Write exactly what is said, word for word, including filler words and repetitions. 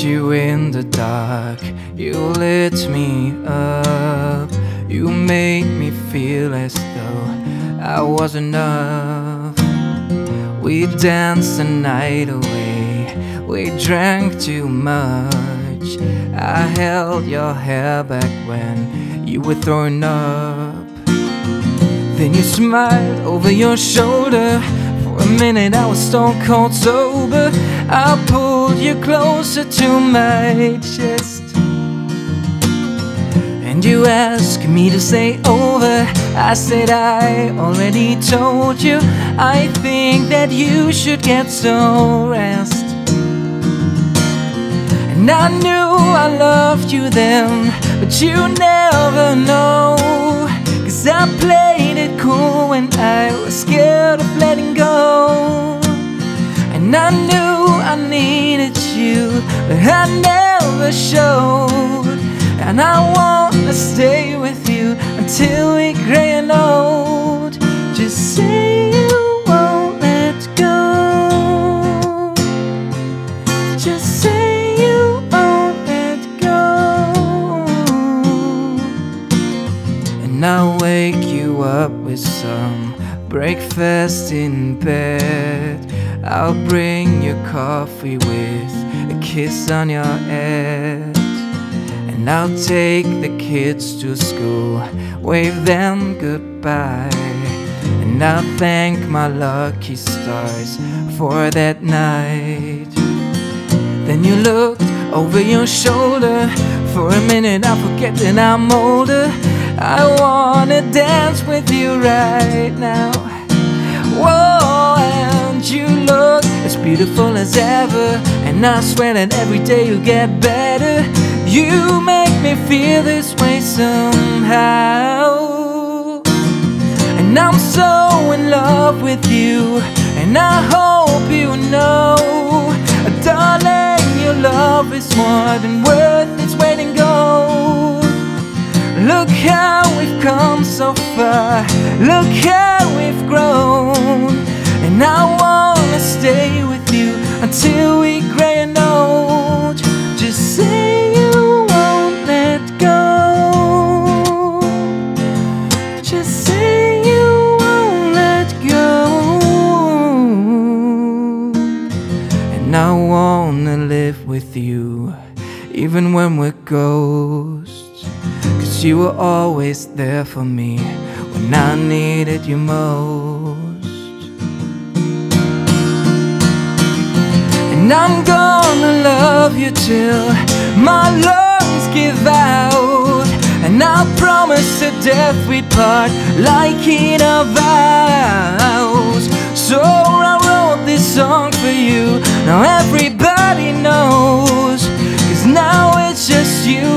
you in the dark, you lit me up. You made me feel as though I was enough. We danced the night away, we drank too much. I held your hair back when you were throwing up. Then you smiled over your shoulder. For a minute I was stone cold sober. I pulled you closer to my chest, and you asked me to stay over. I said I already told you, I think that you should get some rest. And I knew I loved you then, but you never know, 'cause I played it cool when I was scared of letting go. And I knew I needed you, but I never showed. And I wanna stay with you until we're gray and old. Just say you won't let go. Just say you won't let go. And I'll wake you up with some breakfast in bed. I'll bring you coffee with a kiss on your head. And I'll take the kids to school, wave them goodbye. And I'll thank my lucky stars for that night. Then you looked over your shoulder. For a minute I forget that I'm older. I wanna dance with you right now. Whoa, and you look as beautiful as ever. And I swear that every day you get better. You make me feel this way somehow. And I'm so in love with you, and I hope you know, darling, your love is more than worth its weight in gold. Look how we've come so far, look how we've grown. And I wanna stay with you until we gray and old. Just say you won't let go. Just say you won't let go. And I wanna live with you, even when we're ghosts, 'cause you were always there for me when I needed you most. And I'm gonna love you till my lungs give out. And I promise to death we'd part like in our vows. So I wrote this song for you, now everybody knows, 'cause now it's just you